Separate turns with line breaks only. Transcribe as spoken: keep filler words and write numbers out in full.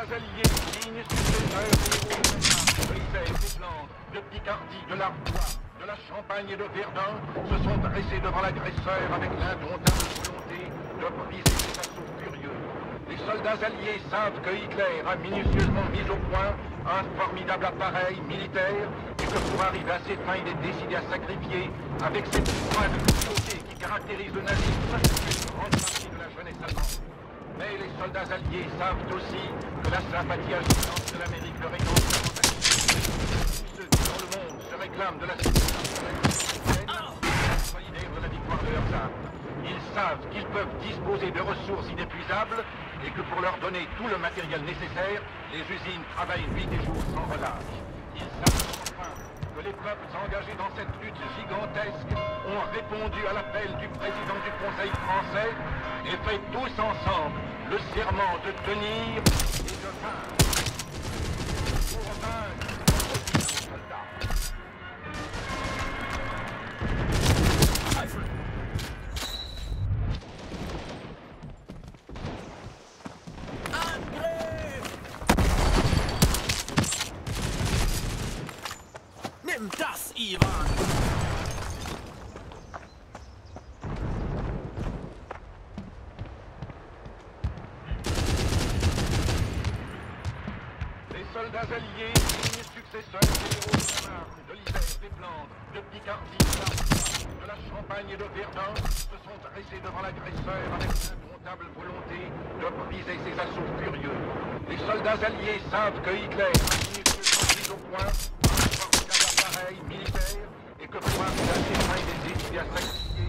soldats alliés, dignes successeurs des héros de Weimar, de l'Isère, des Flandres, de Picardie, de l'Artois, de la Champagne et de Verdun, se sont dressés devant l'agresseur avec l'indomptable volonté de briser ses assauts furieux. Les soldats alliés savent que Hitler a minutieusement mis au point un formidable appareil militaire et que pour arriver à ses fins, il est décidé à sacrifier, avec cette foi de cruauté qui caractérise le nazisme, une grande partie de la jeunesse allemande. Mais les soldats alliés savent aussi que la sympathie agissante de l'Amérique leur est entièrement acquise. Ceux qui dans le monde se réclament de la solidarité solidaire de la victoire de leurs armes. Ils savent qu'ils peuvent disposer de ressources inépuisables et que pour leur donner tout le matériel nécessaire, les usines travaillent nuit et jour sans relâche. Ils savent enfin que les peuples engagés dans cette lutte gigantesque ont répondu à l'appel du président du Conseil français et fait tous ensemble le serment de tenir et de vaincre. Pour vaincre nos soldats.
Nimm das, Ivan!
Les soldats alliés, dignes successeurs des héros de Weimar, de l'Isère, des Flandres, de Picardie, de l'Artois, de la Champagne et de Verdun, se sont dressés devant l'agresseur avec l'indomptable volonté de briser ses assauts furieux. Les soldats alliés savent que Hitler a minutieusement mis au point un formidable appareil militaire et que pour arriver à ses fins, il est décidé à sacrifier